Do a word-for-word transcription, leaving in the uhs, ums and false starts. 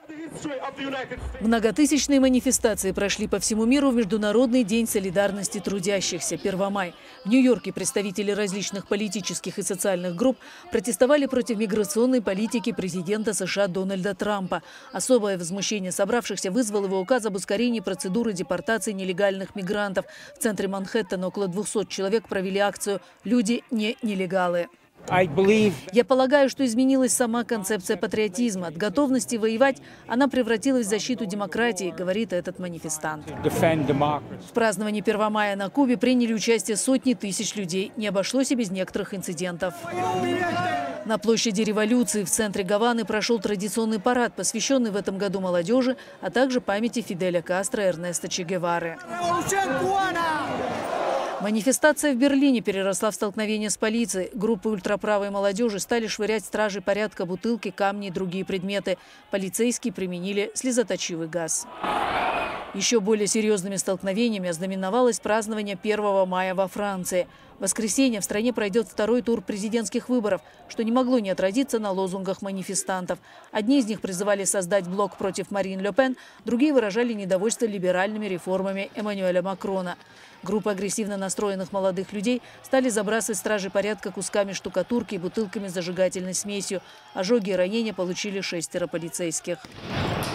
Многотысячные манифестации прошли по всему миру в Международный день солидарности трудящихся – Первомай. В Нью-Йорке представители различных политических и социальных групп протестовали против миграционной политики президента США Дональда Трампа. Особое возмущение собравшихся вызвал его указ об ускорении процедуры депортации нелегальных мигрантов. В центре Манхэттена около двухсот человек провели акцию «Люди не нелегалы». Я полагаю, что изменилась сама концепция патриотизма. От готовности воевать она превратилась в защиту демократии, говорит этот манифестант. В праздновании Первомая на Кубе приняли участие сотни тысяч людей. Не обошлось и без некоторых инцидентов. На площади Революции в центре Гаваны прошел традиционный парад, посвященный в этом году молодежи, а также памяти Фиделя Кастро и Эрнеста Че Гевары. Манифестация в Берлине переросла в столкновение с полицией. Группы ультраправой молодежи стали швырять стражи порядка бутылки, камни и другие предметы. Полицейские применили слезоточивый газ. Еще более серьезными столкновениями ознаменовалось празднование первого мая во Франции. В воскресенье в стране пройдет второй тур президентских выборов, что не могло не отразиться на лозунгах манифестантов. Одни из них призывали создать блок против Марин Ле Пен, другие выражали недовольство либеральными реформами Эммануэля Макрона. Группы агрессивно настроенных молодых людей стали забрасывать стражи порядка кусками штукатурки и бутылками с зажигательной смесью. Ожоги и ранения получили шестеро полицейских.